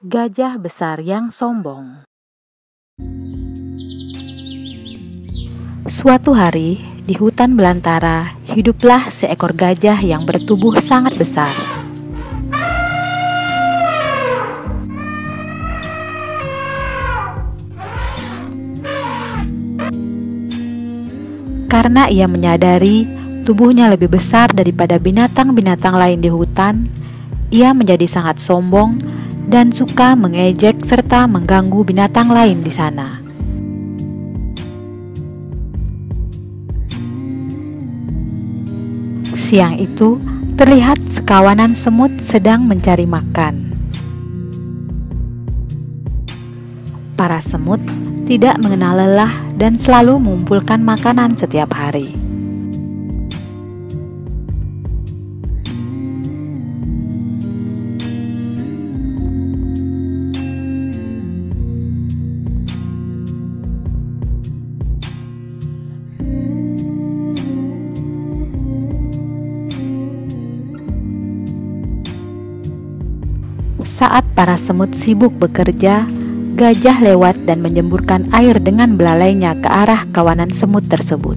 Gajah besar yang sombong. Suatu hari, di hutan belantara, hiduplah seekor gajah yang bertubuh sangat besar. Karena ia menyadari tubuhnya lebih besar daripada binatang-binatang lain di hutan, ia menjadi sangat sombong dan suka mengejek serta mengganggu binatang lain di sana. Siang itu, terlihat sekawanan semut sedang mencari makan. Para semut tidak mengenal lelah dan selalu mengumpulkan makanan setiap hari. Saat para semut sibuk bekerja, gajah lewat dan menyemburkan air dengan belalainya ke arah kawanan semut tersebut.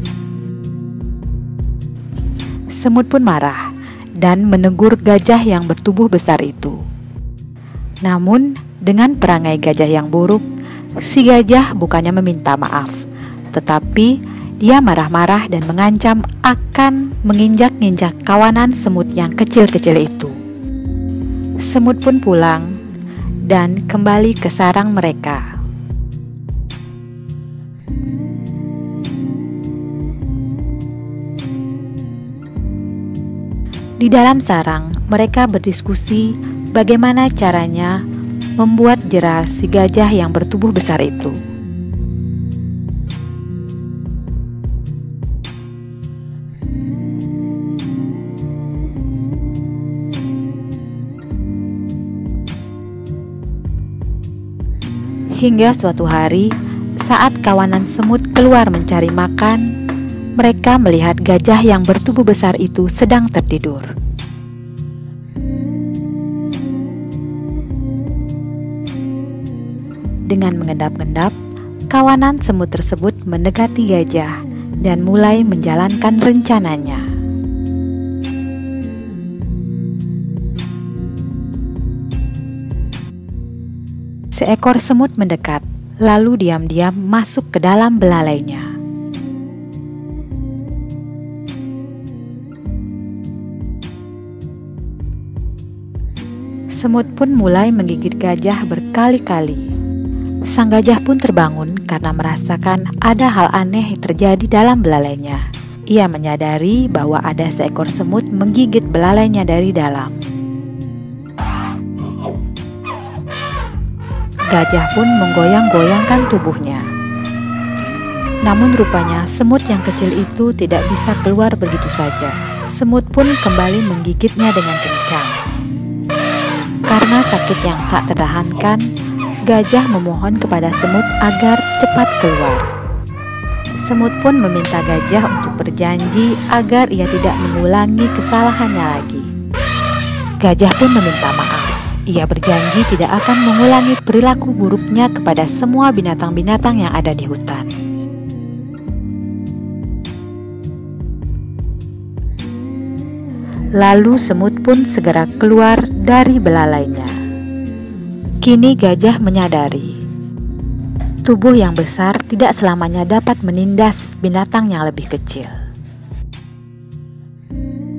Semut pun marah dan menegur gajah yang bertubuh besar itu. Namun, dengan perangai gajah yang buruk, si gajah bukannya meminta maaf, tetapi dia marah-marah dan mengancam akan menginjak-injak kawanan semut yang kecil-kecil itu. Semut pun pulang dan kembali ke sarang mereka. Di dalam sarang, mereka berdiskusi bagaimana caranya membuat jera si gajah yang bertubuh besar itu. Hingga suatu hari, saat kawanan semut keluar mencari makan, mereka melihat gajah yang bertubuh besar itu sedang tertidur. Dengan mengendap-endap, kawanan semut tersebut mendekati gajah dan mulai menjalankan rencananya. Seekor semut mendekat, lalu diam-diam masuk ke dalam belalainya. Semut pun mulai menggigit gajah berkali-kali. Sang gajah pun terbangun karena merasakan ada hal aneh terjadi dalam belalainya. Ia menyadari bahwa ada seekor semut menggigit belalainya dari dalam. Gajah pun menggoyang-goyangkan tubuhnya. Namun rupanya semut yang kecil itu tidak bisa keluar begitu saja. Semut pun kembali menggigitnya dengan kencang. Karena sakit yang tak tertahankan, gajah memohon kepada semut agar cepat keluar. Semut pun meminta gajah untuk berjanji agar ia tidak mengulangi kesalahannya lagi. Gajah pun meminta maaf. Ia berjanji tidak akan mengulangi perilaku buruknya kepada semua binatang-binatang yang ada di hutan. Lalu semut pun segera keluar dari belalainya. Kini gajah menyadari, tubuh yang besar tidak selamanya dapat menindas binatang yang lebih kecil.